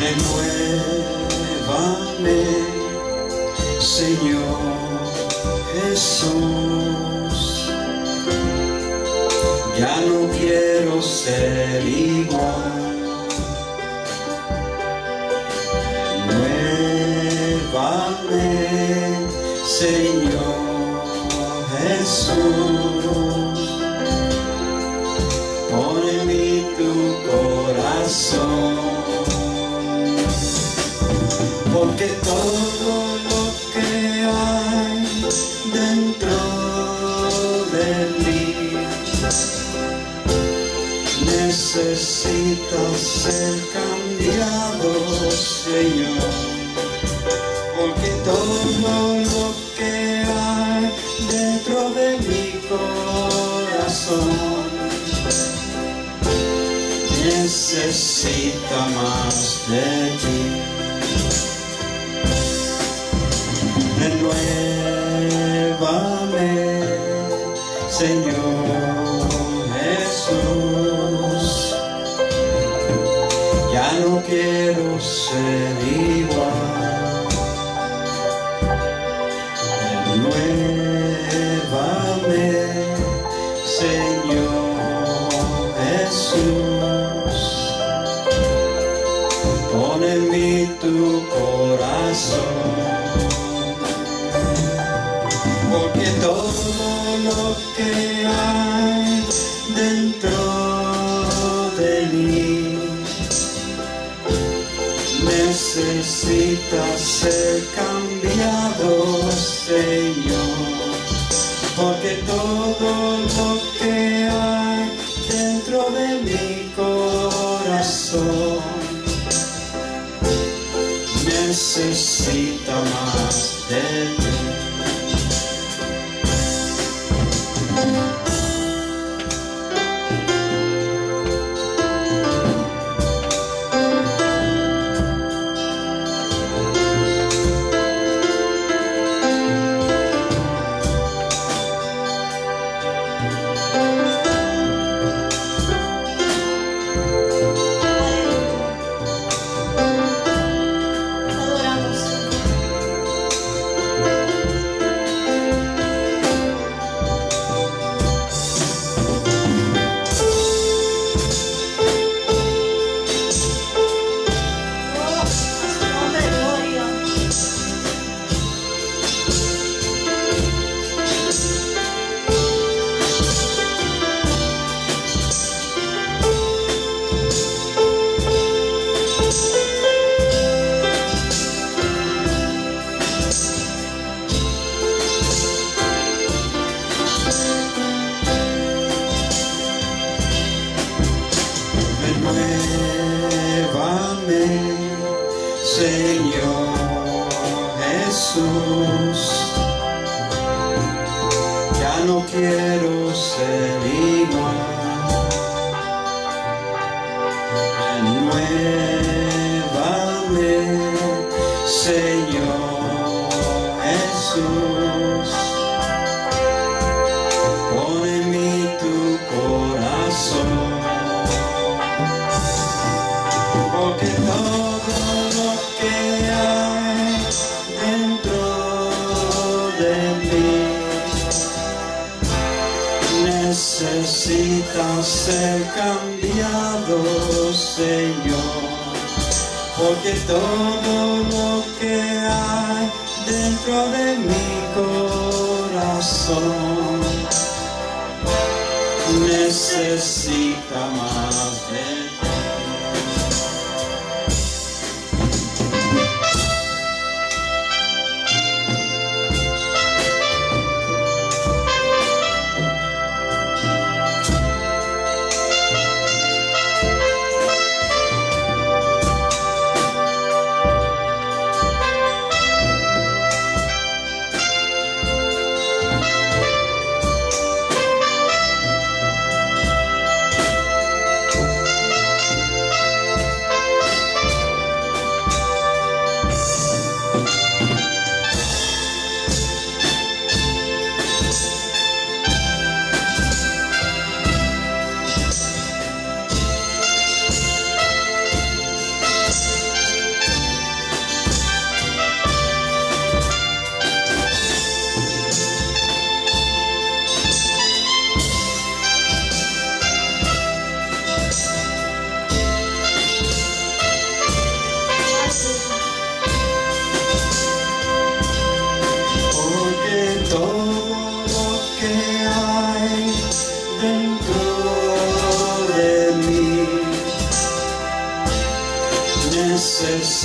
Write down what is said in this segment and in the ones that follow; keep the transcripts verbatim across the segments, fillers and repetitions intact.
Renuévame, Señor Jesús. Ya no quiero ser igual. Renuévame, Señor Jesús. Pon en mí tu corazón, porque todo lo que hay dentro de mí necesita ser cambiado, Señor. Porque todo lo que hay dentro de mi corazón necesita más de ti. Renuévame, Señor Jesús. Ya no quiero ser igual. Renuévame, Señor Jesús. Pon en mí tu corazón, porque todo lo que hay dentro de mí necesita ser cambiado, Señor. Porque todo lo que hay dentro de mi corazón necesita más de ti. Renuévame, Señor Jesús. Ya no quiero ser igual. Renuévame, Señor Jesús. Pon en mí tu corazón, porque todo lo que hay dentro de mí necesita ser cambiado, Señor. Porque todo lo que hay dentro de mi corazón necesita más de ti.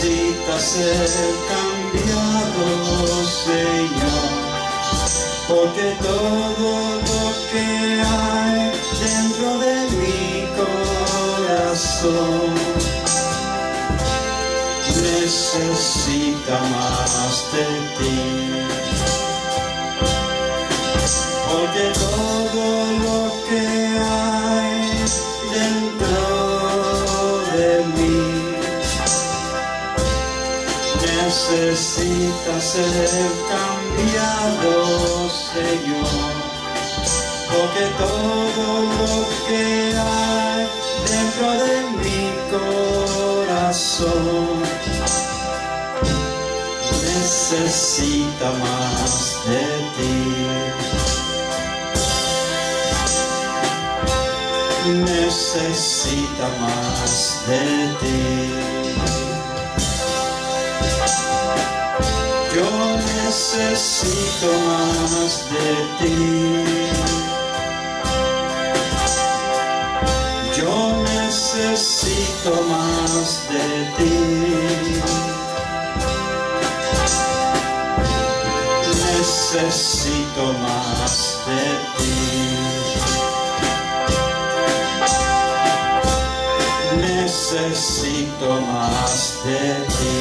necesita ser cambiado, Señor, porque todo lo que hay dentro de mi corazón necesita más de ti, porque todo lo que hay dentro de mí necesita ser cambiado, Señor, porque todo lo que hay dentro de mi corazón necesita más de ti, necesita más de ti. Yo necesito más de ti. Yo necesito más de ti. Necesito más de ti. Necesito más de ti.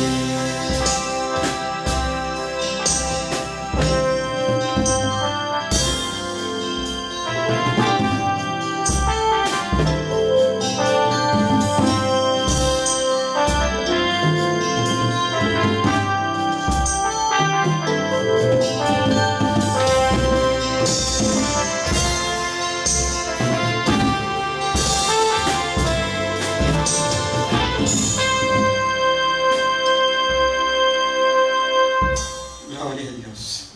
Gloria a Dios.